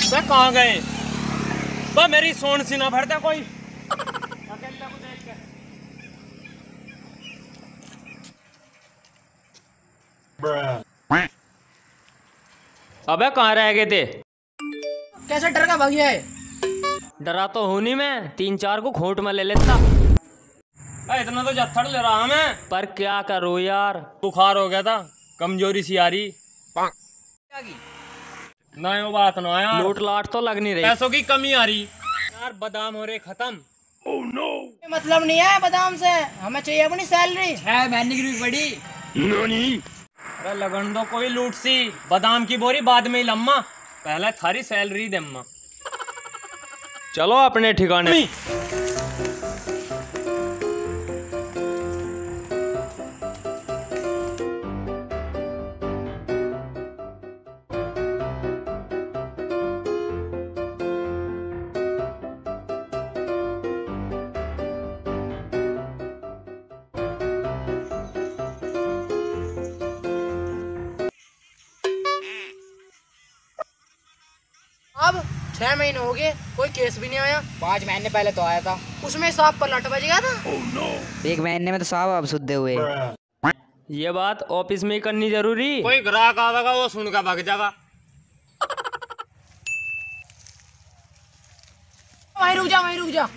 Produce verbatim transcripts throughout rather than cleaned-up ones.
वे कहाँ गए? वो मेरी सोन सी ना भरता कोई अकेला को देख के। अबे कहाँ रह गए थे? कैसे डर का भागिया है? डरा तो हूं नहीं मैं, तीन चार को खोट में ले लेता। इतना तो जत्थड़ ले रहा मैं, पर क्या करूँ यार, बुखार हो गया था, कमजोरी सी आ रही। ना वो बात ना यार, लूट लाट तो लग नहीं रही, पैसों की कमी आ रही यार, बादाम हो रहे खत्म। oh, no. मतलब नहीं है बादाम से, हमें चाहिए अपनी सैलरी। छह महीने की बड़ी अरे लगन दो कोई लूट सी, बादाम की बोरी बाद में ही लम्मा, पहले थारी सैलरी दे अम्मा। चलो अपने ठिकाने। अब छह महीने हो गए, कोई केस भी नहीं आया। पाँच महीने पहले तो आया था, उसमें सांप पर लट बज गया था। oh, no. एक महीने में तो सांप अब शुद्ध हुए। ये बात ऑफिस में ही करनी जरूरी, कोई ग्राहक आवेगा वो सुन कर भाग जाएगा। वहीं रुक जा, वहीं रुक जा।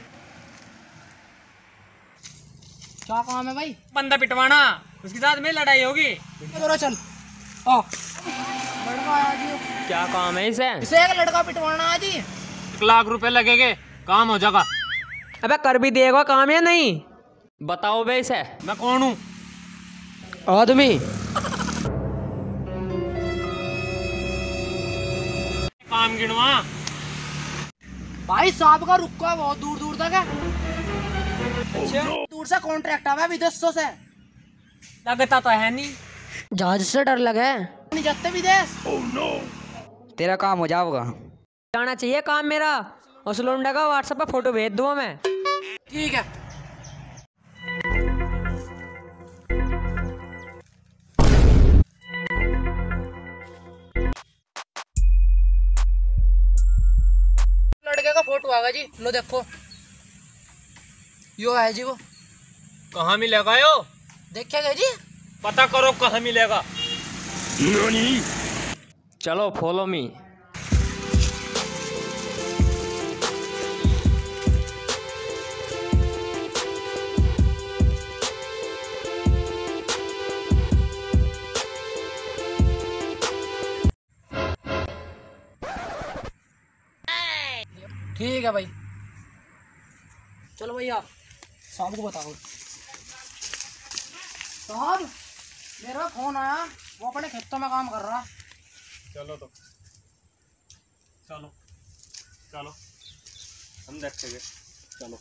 क्या काम है भाई? बंदा पिटवाना, उसके साथ में लड़ाई होगी। चल आ। क्या काम है इसे? इसे एक लड़का पिटवाना है जी। एक लाख रुपए लगेंगे, काम हो जाएगा। अबे कर भी देगा काम या नहीं? बताओ बे इसे। मैं कौन हूँ? आदमी। काम गिनवा। भाई सांप का रुका बहुत दूर दूर तक है। अच्छा दूर से कॉन्ट्रैक्ट आवा विदेशों से। लगता तो है नहीं, जहाज से डर लगे नहीं जाते विदेश। oh, no. तेरा काम हो जाएगा। जाना चाहिए काम मेरा, उस लोंडा का व्हाट्सएप पे फोटो भेज दूँ मैं। ठीक है। लड़के का फोटो आगा जी, लो देखो, यो है जी वो। कहाँ मिलेगा यो? देखिएगा जी, पता करो कहाँ मिलेगा। चलो फॉलो मी। ठीक है भाई, चलो भैया साहब को बताओ। साहब मेरा फोन आया, वो अपने खेतों में काम कर रहा। चलो तो चलो चलो हम देखेंगे। चलो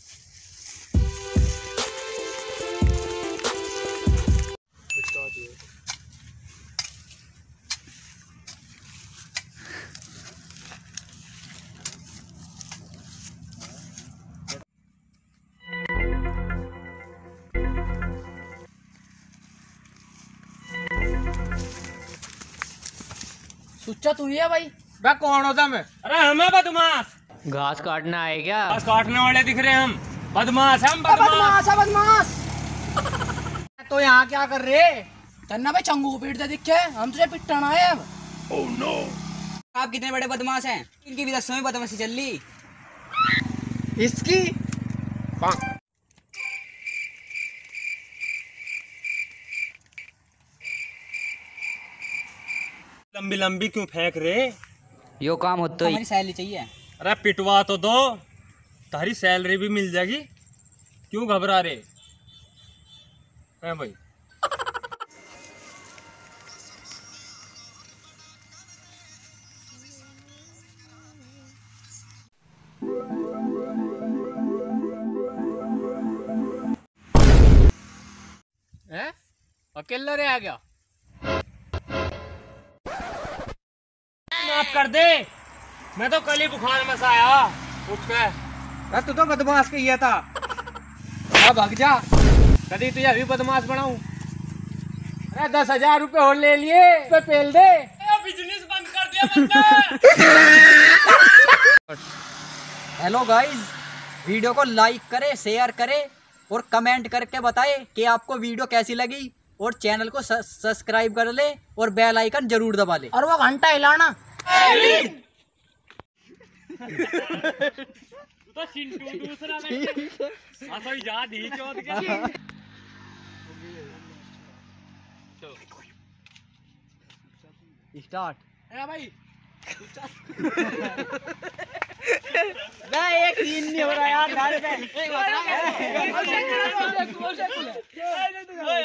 सुच्चा तू ही है भाई? बे कौन होता मैं? अरे हमें बदमाश, घास काटना है क्या? घास काटने वाले दिख रहे हैं हम, बदमाश हम, बदमाश है बदमाश। तो यहाँ क्या कर रहे? चन्ना भाई चंगू को पीटते दिखे, हम तुझे पिटना है अब। oh, no. आप कितने बड़े बदमाश हैं, इनकी भी दसवीं बदमाशी चल ली। इसकी लंबी लंबी क्यों फेंक रहे? यो काम होता ही। हमारी सैलरी चाहिए। अरे पिटवा तो दो, तारी सैलरी भी मिल जाएगी, क्यों घबरा रहे हैं भाई? हैं? अकेला रे आ गया? माफ कर दे, मैं तो कल ही बुखार में से आया उठ के। तू तो बदमाश किया था, अब भाग जा, कभी तुझे अभी बदमाश बनाऊं। अरे दस हजार रुपए और ले लिए, पे पेल दे। बिजनेस बंद कर दे। हेलो गाइस, वीडियो को लाइक करें, शेयर करें और कमेंट करके बताएं कि आपको वीडियो कैसी लगी, और चैनल को सब्सक्राइब कर ले और बेल आइकन जरूर दबा ले। और वो घंटा हिलाना। तो चिंटू दूसरा असो याद ही चौथ के स्टार्ट। भाई एक सीन नहीं हो रहा यार।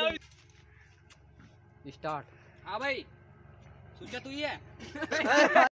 स्टार्ट। हाँ भाई, सोचा तू ही है।